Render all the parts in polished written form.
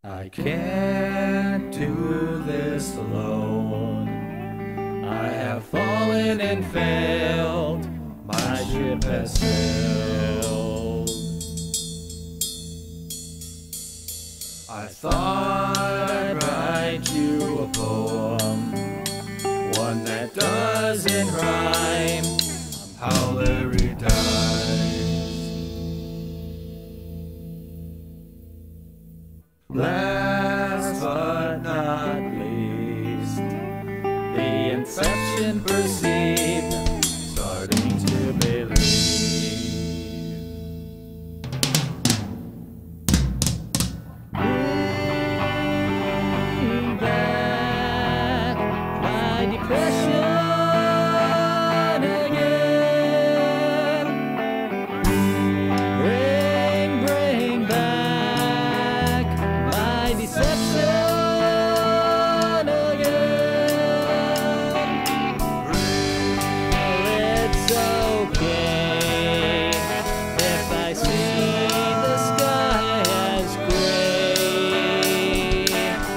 I can't do this alone. I have fallen and failed. My ship has sailed. I thought I'd write you a poem, one that doesn't rhyme. How Larry dies. Last but not least, the infection perceived, starting to believe. Bring back my depression again. Bring back my deception again. It's okay if I see the sky as gray.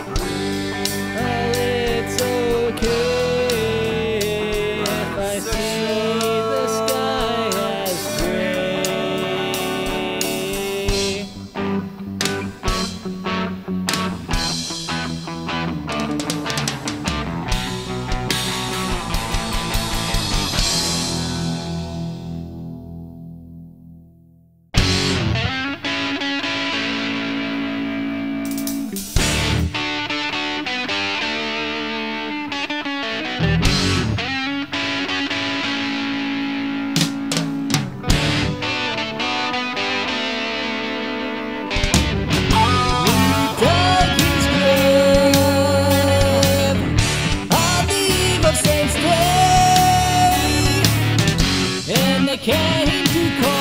It's okay if I see the sky as gray. Dug his grave on the eve of Saints' Day, and they came to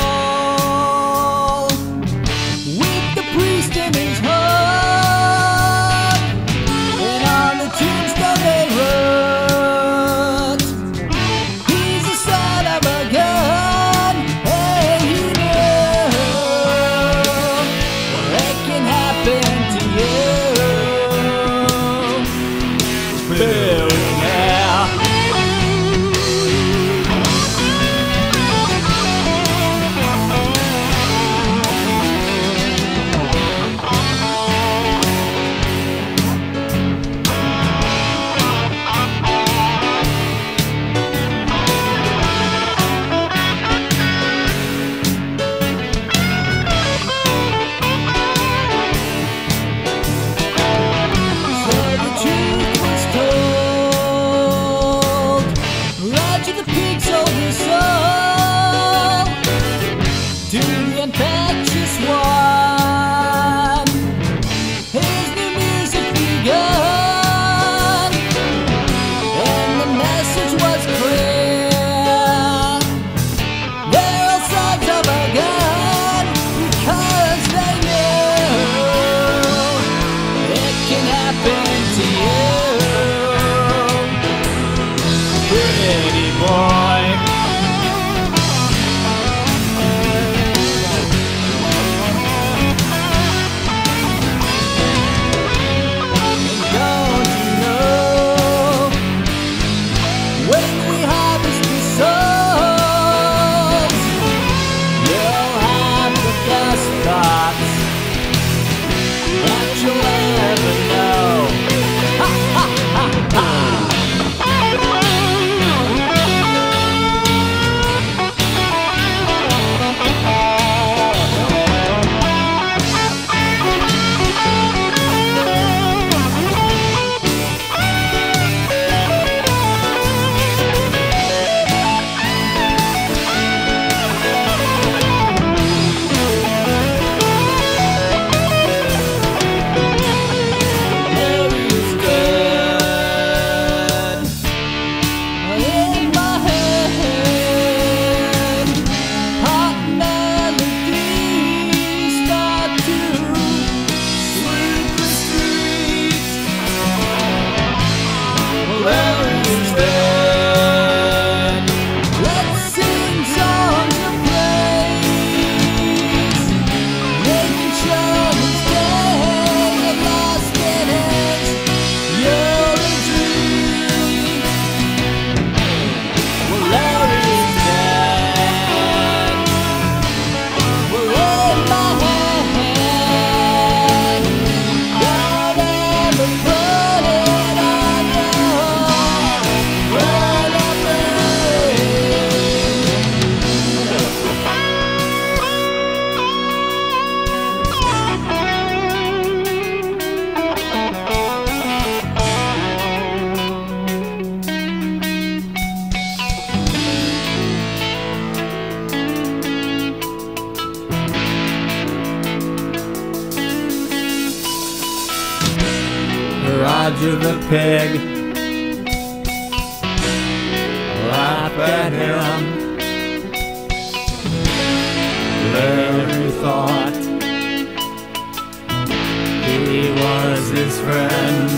call with the priest in his heart, and on the tombstone they wrote, "He's the son of a gun." Hey, you know what can happen to you. Billionaire. Roger the pig laughed at him. Larry thought he was his friend.